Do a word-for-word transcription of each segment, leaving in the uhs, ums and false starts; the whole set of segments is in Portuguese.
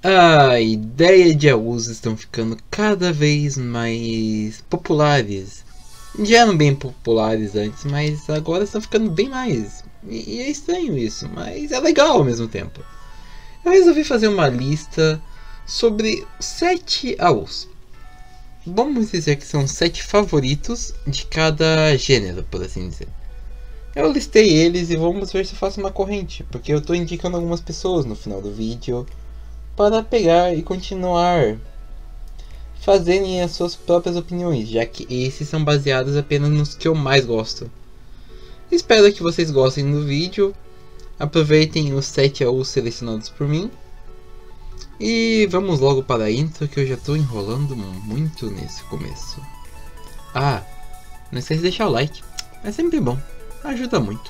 A ideia de A U S estão ficando cada vez mais populares. Já eram bem populares antes, mas agora estão ficando bem mais. E é estranho isso, mas é legal ao mesmo tempo. Eu resolvi fazer uma lista sobre sete A Us. Vamos dizer que são sete favoritos de cada gênero, por assim dizer. Eu listei eles e vamos ver se eu faço uma corrente, porque eu estou indicando algumas pessoas no final do vídeo para pegar e continuar fazerem as suas próprias opiniões, já que esses são baseados apenas nos que eu mais gosto. Espero que vocês gostem do vídeo, aproveitem os sete A Us selecionados por mim e vamos logo para a intro, que eu já estou enrolando muito nesse começo. Ah, não esquece de deixar o like, é sempre bom, ajuda muito.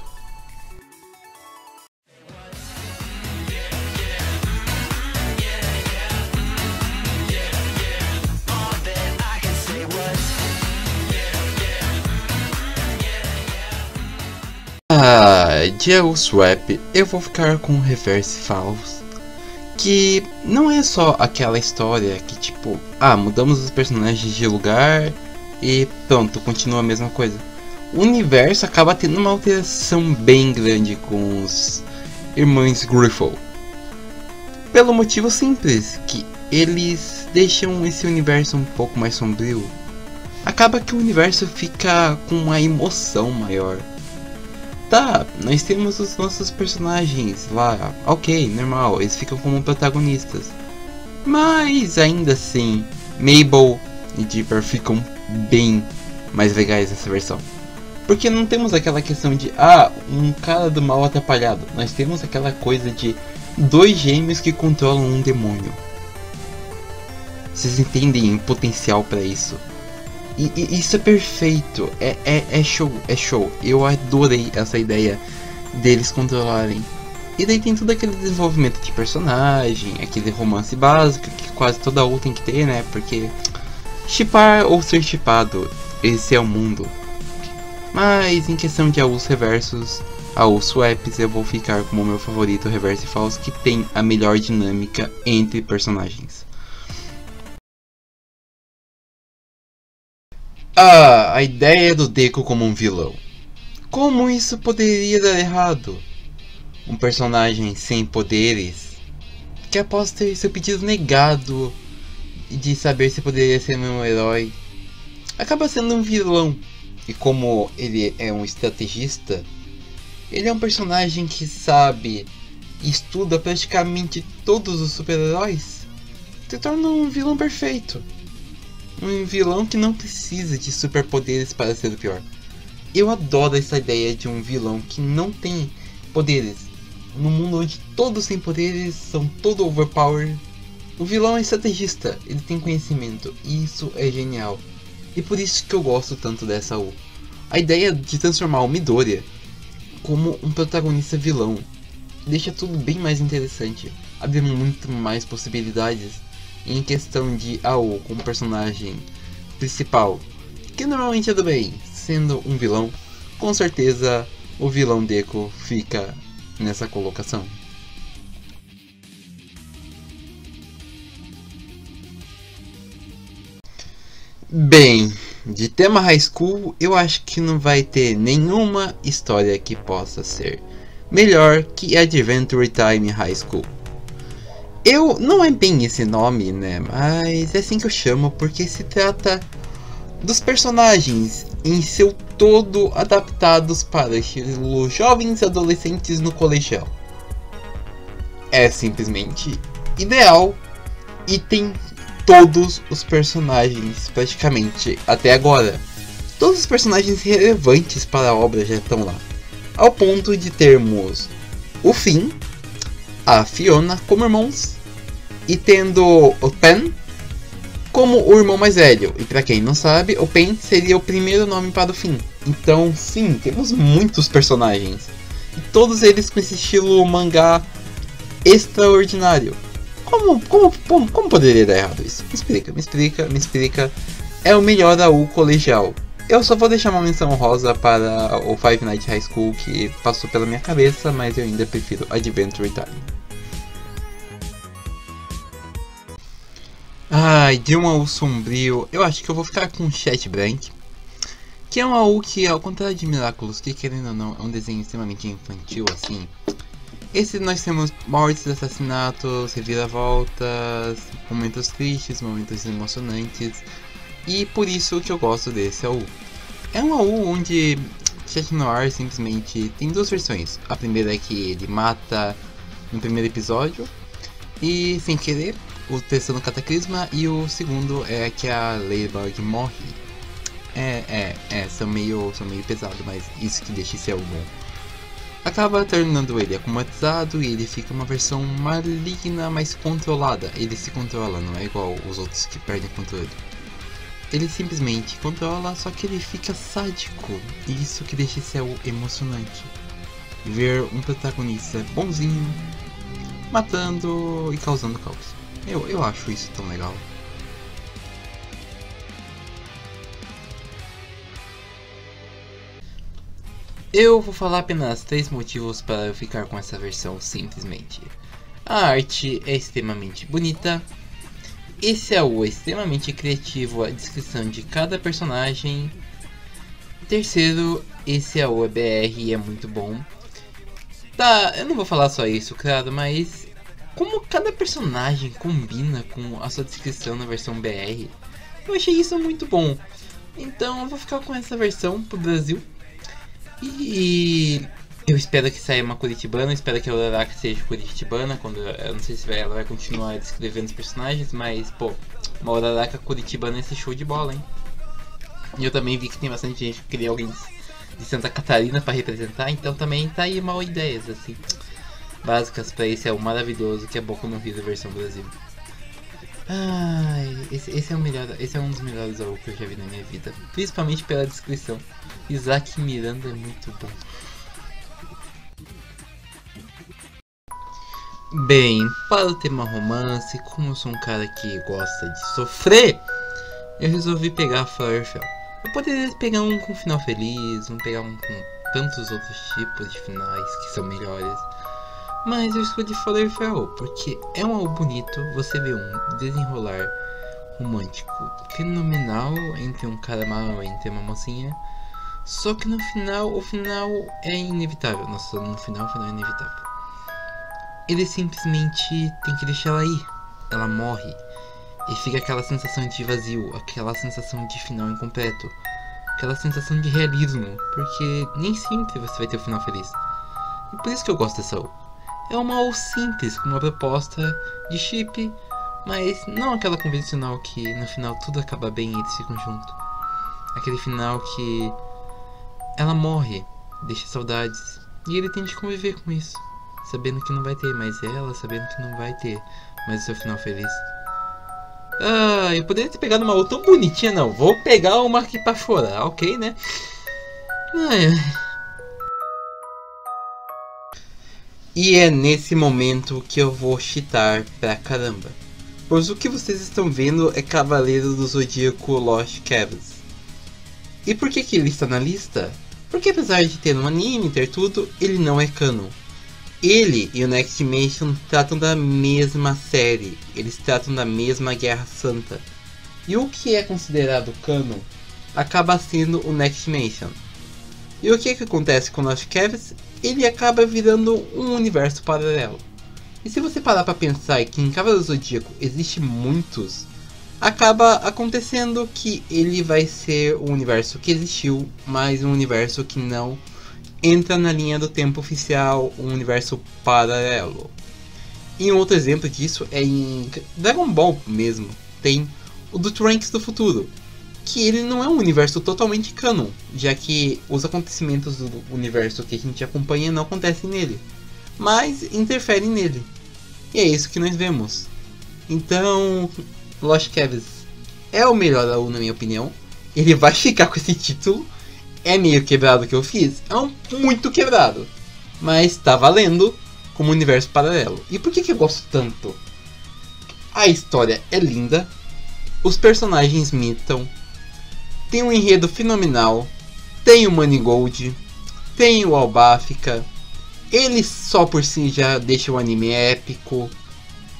Ah, de A U Swap eu vou ficar com Reverse Falls, que não é só aquela história que tipo, ah, mudamos os personagens de lugar e pronto, continua a mesma coisa. O universo acaba tendo uma alteração bem grande com os irmãos Griffo, pelo motivo simples que eles deixam esse universo um pouco mais sombrio. Acaba que o universo fica com uma emoção maior. Tá, nós temos os nossos personagens lá, ok, normal, eles ficam como protagonistas. Mas ainda assim, Mabel e Dipper ficam bem mais legais nessa versão. Porque não temos aquela questão de, ah, um cara do mal atrapalhado. Nós temos aquela coisa de dois gêmeos que controlam um demônio. Vocês entendem o potencial para isso? E, e isso é perfeito, é, é, é show, é show. Eu adorei essa ideia deles controlarem. E daí tem todo aquele desenvolvimento de personagem, aquele romance básico que quase toda U tem que ter, né? Porque shippar ou ser shippado, esse é o mundo. Mas em questão de A Us reversos, A U Swaps, eu vou ficar como meu favorito, Reverse Falls, que tem a melhor dinâmica entre personagens. Ah, a ideia do Deku como um vilão. Como isso poderia dar errado? Um personagem sem poderes, que após ter seu pedido negado de saber se poderia ser meu herói, acaba sendo um vilão. E como ele é um estrategista, ele é um personagem que sabe e estuda praticamente todos os super-heróis, se torna um vilão perfeito. Um vilão que não precisa de superpoderes para ser o pior. Eu adoro essa ideia de um vilão que não tem poderes. Num mundo onde todos têm poderes, são todo overpowered. O vilão é estrategista, ele tem conhecimento, e isso é genial. E por isso que eu gosto tanto dessa U. A ideia de transformar o Midoriya como um protagonista vilão deixa tudo bem mais interessante, abre muito mais possibilidades. Em questão de A U como personagem principal, que normalmente é do bem, sendo um vilão, com certeza o vilão Deku fica nessa colocação. Bem, de tema High School, eu acho que não vai ter nenhuma história que possa ser melhor que Adventure Time High School. Eu, não é bem esse nome, né, mas é assim que eu chamo porque se trata dos personagens em seu todo adaptados para estilo jovens adolescentes no colegial. É simplesmente ideal e tem todos os personagens praticamente até agora. Todos os personagens relevantes para a obra já estão lá, ao ponto de termos o Finn, a Fiona como irmãos, e tendo o Pen como o irmão mais velho. E para quem não sabe, o Pen seria o primeiro nome para o Finn. Então sim, temos muitos personagens, e todos eles com esse estilo mangá extraordinário. Como, como, como, como poderia dar errado isso? Me explica, me explica, me explica. É o melhor da U colegial. Eu só vou deixar uma menção rosa para o Five Nights High School, que passou pela minha cabeça, mas eu ainda prefiro Adventure Time. Ai, de um A U sombrio, eu acho que eu vou ficar com Chat Blank. Que é um A U que, ao contrário de Miraculous, que querendo ou não, é um desenho extremamente infantil assim. Esse nós temos mortes, assassinatos, reviravoltas, momentos tristes, momentos emocionantes. E por isso que eu gosto desse A U. É um A U onde Chat Noir simplesmente tem duas versões. A primeira é que ele mata no primeiro episódio e sem querer, o testando Cataclisma, e o segundo é que a Ladybug morre. É, é, é, são meio, são meio pesado, mas isso que deixa esse A U bom. Acaba tornando ele acomatizado e ele fica uma versão maligna, mais controlada. Ele se controla, não é igual os outros que perdem controle. Ele simplesmente controla, só que ele fica sádico. E isso que deixa esse A U emocionante. Ver um protagonista bonzinho, matando e causando caos. Eu, eu acho isso tão legal. Eu vou falar apenas três motivos para eu ficar com essa versão simplesmente. A arte é extremamente bonita. Esse A U é extremamente criativo, a descrição de cada personagem. Terceiro, esse A U é B R e é muito bom. Tá, eu não vou falar só isso, claro, mas como cada personagem combina com a sua descrição na versão B R, eu achei isso muito bom. Então eu vou ficar com essa versão pro Brasil. E eu espero que saia uma curitibana, espero que a Uraraka seja curitibana, quando eu não sei se ela vai continuar descrevendo os personagens, mas pô, uma Uraraka curitibana é esse show de bola, hein? E eu também vi que tem bastante gente que queria alguém de Santa Catarina para representar, então também tá aí mal ideias assim básicas para esse é o maravilhoso que é Boku no Hero versão Brasil. Ai, esse, esse é o melhor, esse é um dos melhores A U que eu já vi na minha vida, principalmente pela descrição. Isaac Miranda é muito bom. Bem, para o tema romance, como eu sou um cara que gosta de sofrer, eu resolvi pegar Flowerfell. Eu poderia pegar um com final feliz, um pegar um com tantos outros tipos de finais que são melhores, mas eu escolhi Flowerfell porque é um álbum bonito. Você vê um desenrolar romântico fenomenal entre um cara mal e entre uma mocinha, só que no final, o final é inevitável. Nossa, no final, o final é inevitável. Ele simplesmente tem que deixar ela ir. Ela morre. E fica aquela sensação de vazio, aquela sensação de final incompleto, aquela sensação de realismo, porque nem sempre você vai ter o final feliz. E por isso que eu gosto dessa A U. É uma A U simples, com uma proposta de chip, mas não aquela convencional que no final tudo acaba bem e eles ficam juntos. Aquele final que ela morre, deixa saudades, e ele tem de conviver com isso, sabendo que não vai ter mais ela, sabendo que não vai ter mais o seu final feliz. Ah, eu poderia ter pegado uma A U tão bonitinha, não. Vou pegar uma aqui pra chorar, ok, né? Ai, ai. E é nesse momento que eu vou chitar pra caramba, pois o que vocês estão vendo é Cavaleiro do Zodíaco Lost Caves. E por que que ele está na lista? Porque apesar de ter um anime, ter tudo, ele não é canon. Ele e o Next Dimension tratam da mesma série, eles tratam da mesma Guerra Santa. E o que é considerado canon acaba sendo o Next Dimension. E o que, que acontece com Lost Caves? Ele acaba virando um universo paralelo. E se você parar para pensar que em Cavaleiro do Zodíaco existe muitos, acaba acontecendo que ele vai ser um universo que existiu, mas um universo que não entra na linha do tempo oficial, um universo paralelo. E um outro exemplo disso é em Dragon Ball mesmo, tem o do Trunks do futuro, que ele não é um universo totalmente canon, já que os acontecimentos do universo que a gente acompanha não acontecem nele, mas interferem nele. E é isso que nós vemos. Então, Lost Caves é o melhor A U na minha opinião. Ele vai ficar com esse título. É meio quebrado o que eu fiz? É um muito quebrado, mas tá valendo como universo paralelo. E por que que eu gosto tanto? A história é linda, os personagens mitam, tem um enredo fenomenal, tem o Manigold, tem o Albafica, ele só por si já deixa o anime épico.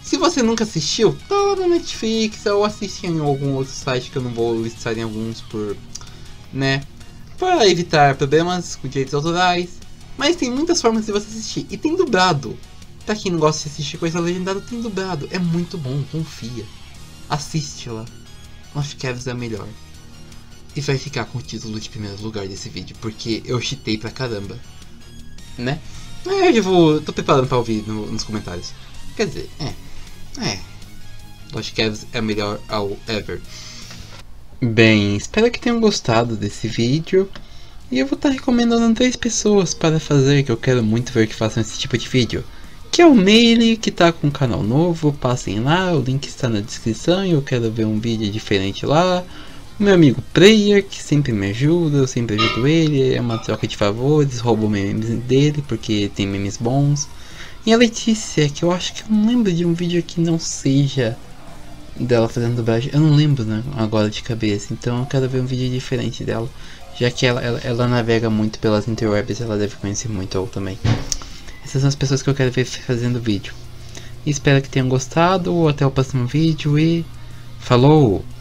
Se você nunca assistiu, tá lá na Netflix ou assiste em algum outro site que eu não vou listar em alguns por, né, para evitar problemas com direitos autorais. Mas tem muitas formas de você assistir e tem dublado. Pra quem não gosta de assistir coisa legendada, tem dublado. É muito bom, confia. Assiste lá. Lost Cavs é melhor. E vai ficar com o título de primeiro lugar desse vídeo, porque eu cheatei pra caramba, né? Eu já vou, tô preparando pra ouvir no, nos comentários. Quer dizer, é, é, Lost Cavs é melhor ao ever. Bem, espero que tenham gostado desse vídeo. E eu vou estar recomendando três pessoas para fazer, que eu quero muito ver que façam esse tipo de vídeo. Que é o Meire, que tá com um canal novo, passem lá, o link está na descrição e eu quero ver um vídeo diferente lá. O meu amigo Player, que sempre me ajuda, eu sempre ajudo ele, é uma troca de favores, roubo memes dele porque tem memes bons. E a Letícia, que eu acho que eu não lembro de um vídeo que não seja dela fazendo dublagem, eu não lembro, né, agora de cabeça, então eu quero ver um vídeo diferente dela, já que ela, ela, ela navega muito pelas interwebs, ela deve conhecer muito eu também. Essas são as pessoas que eu quero ver fazendo vídeo. Espero que tenham gostado, até o próximo vídeo e falou!